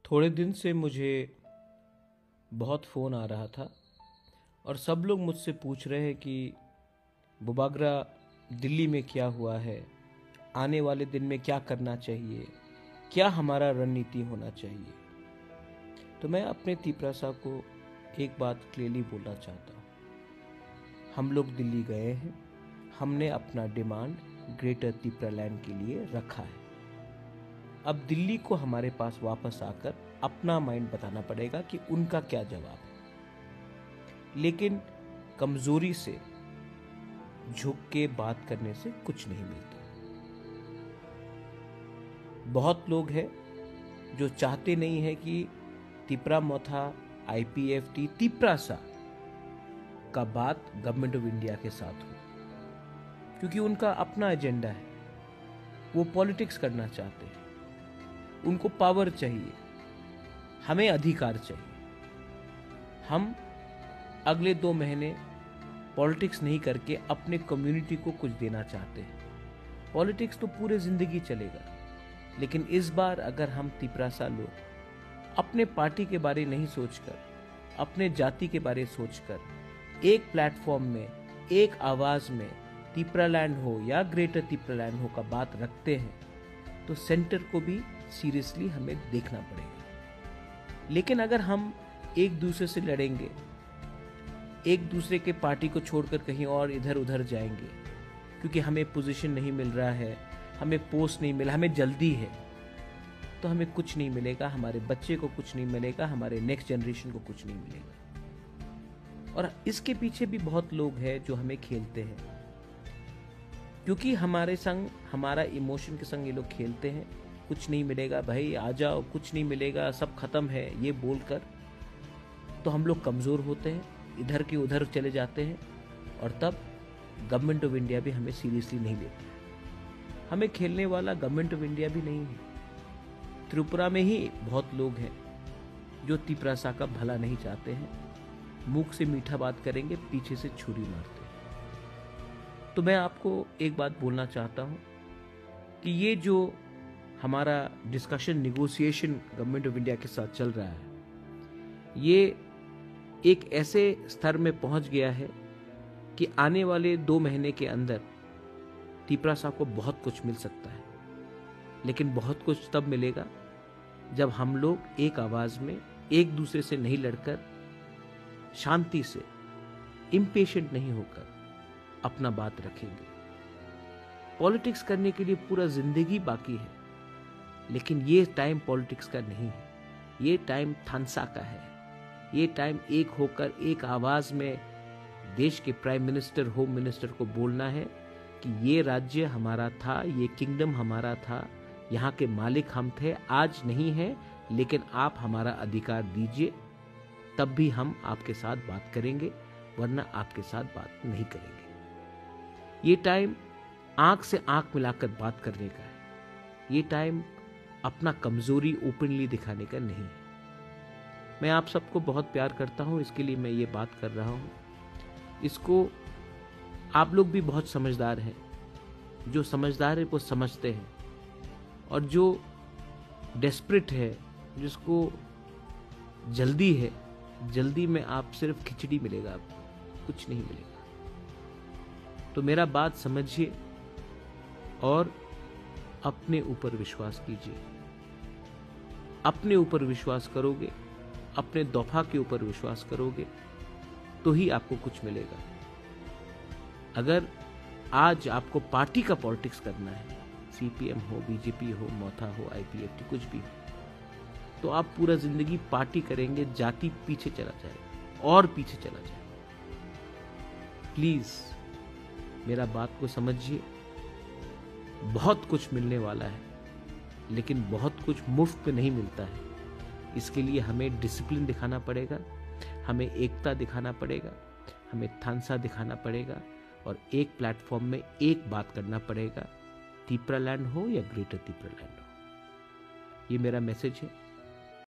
थोड़े दिन से मुझे बहुत फ़ोन आ रहा था और सब लोग मुझसे पूछ रहे हैं कि बुबागरा दिल्ली में क्या हुआ है, आने वाले दिन में क्या करना चाहिए, क्या हमारा रणनीति होना चाहिए। तो मैं अपने तीपरासा को एक बात क्लियरली बोलना चाहता हूँ। हम लोग दिल्ली गए हैं, हमने अपना डिमांड ग्रेटर तीपरालैंड के लिए रखा है। अब दिल्ली को हमारे पास वापस आकर अपना माइंड बताना पड़ेगा कि उनका क्या जवाब है। लेकिन कमजोरी से झुक के बात करने से कुछ नहीं मिलता। बहुत लोग हैं जो चाहते नहीं है कि तिपरा मोथा IPFT तीपरासा का बात गवर्नमेंट ऑफ इंडिया के साथ हो, क्योंकि उनका अपना एजेंडा है। वो पॉलिटिक्स करना चाहते हैं, उनको पावर चाहिए, हमें अधिकार चाहिए। हम अगले 2 महीने पॉलिटिक्स नहीं करके अपने कम्युनिटी को कुछ देना चाहते हैं। पॉलिटिक्स तो पूरे जिंदगी चलेगा, लेकिन इस बार अगर हम तीपरासा लोग अपने पार्टी के बारे नहीं सोचकर, अपने जाति के बारे सोचकर, एक प्लेटफॉर्म में, एक आवाज में तीपरालैंड हो या ग्रेटर तीपरालैंड हो का बात रखते हैं, तो सेंटर को भी सीरियसली हमें देखना पड़ेगा। लेकिन अगर हम एक दूसरे से लड़ेंगे, एक दूसरे के पार्टी को छोड़कर कहीं और इधर उधर जाएंगे, क्योंकि हमें पोजीशन नहीं मिल रहा है, हमें पोस्ट नहीं मिला, हमें जल्दी है, तो हमें कुछ नहीं मिलेगा, हमारे बच्चे को कुछ नहीं मिलेगा, हमारे नेक्स्ट जनरेशन को कुछ नहीं मिलेगा। और इसके पीछे भी बहुत लोग हैं जो हमें खेलते हैं, क्योंकि हमारे संग, हमारा इमोशन के संग ये लोग खेलते हैं। कुछ नहीं मिलेगा भाई, आ जाओ, कुछ नहीं मिलेगा, सब खत्म है, ये बोलकर तो हम लोग कमजोर होते हैं, इधर के उधर चले जाते हैं, और तब गवर्नमेंट ऑफ इंडिया भी हमें सीरियसली नहीं लेती। हमें खेलने वाला गवर्नमेंट ऑफ इंडिया भी नहीं है। त्रिपुरा में ही बहुत लोग हैं जो तीपरासा का भला नहीं चाहते हैं, मुख से मीठा बात करेंगे, पीछे से छुरी मारते हैं। तो मैं आपको एक बात बोलना चाहता हूं कि ये जो हमारा discussion, negotiation government of India के साथ चल रहा है, ये एक ऐसे स्तर में पहुंच गया है कि आने वाले 2 महीने के अंदर तीपरासा को बहुत कुछ मिल सकता है। लेकिन बहुत कुछ तब मिलेगा जब हम लोग एक आवाज में, एक दूसरे से नहीं लड़कर, शांति से, इम्पेशेंट नहीं होकर अपना बात रखेंगे। पॉलिटिक्स करने के लिए पूरा जिंदगी बाकी है, लेकिन ये टाइम पॉलिटिक्स का नहीं है, ये टाइम थानसा का है। ये टाइम एक होकर, एक आवाज में देश के प्राइम मिनिस्टर, होम मिनिस्टर को बोलना है कि ये राज्य हमारा था, ये किंगडम हमारा था, यहाँ के मालिक हम थे, आज नहीं है, लेकिन आप हमारा अधिकार दीजिए, तब भी हम आपके साथ बात करेंगे, वरना आपके साथ बात नहीं करेंगे। ये टाइम आंख से आंख मिलाकर बात करने का है। ये टाइम अपना कमजोरी ओपनली दिखाने का नहीं है। मैं आप सबको बहुत प्यार करता हूं, इसके लिए मैं ये बात कर रहा हूं। इसको आप लोग भी बहुत समझदार हैं। जो समझदार है वो समझते हैं, और जो डेस्परेट है, जिसको जल्दी है, जल्दी में आप सिर्फ खिचड़ी मिलेगा, आपको कुछ नहीं मिलेगा। तो मेरा बात समझिए और अपने ऊपर विश्वास कीजिए। अपने ऊपर विश्वास करोगे, अपने दौफा के ऊपर विश्वास करोगे, तो ही आपको कुछ मिलेगा। अगर आज आपको पार्टी का पॉलिटिक्स करना है, CPM हो, BJP हो, मोथा हो, IPFT, कुछ भी, तो आप पूरा जिंदगी पार्टी करेंगे, जाति पीछे चला जाएगा और पीछे चला जाएगा। प्लीज मेरा बात को समझिए। बहुत कुछ मिलने वाला है, लेकिन बहुत कुछ मुफ्त में नहीं मिलता है। इसके लिए हमें डिसिप्लिन दिखाना पड़ेगा, हमें एकता दिखाना पड़ेगा, हमें थानसा दिखाना पड़ेगा, और एक प्लेटफॉर्म में एक बात करना पड़ेगा, तीपरालैंड हो या ग्रेटर तीपरालैंड हो। ये मेरा मैसेज है।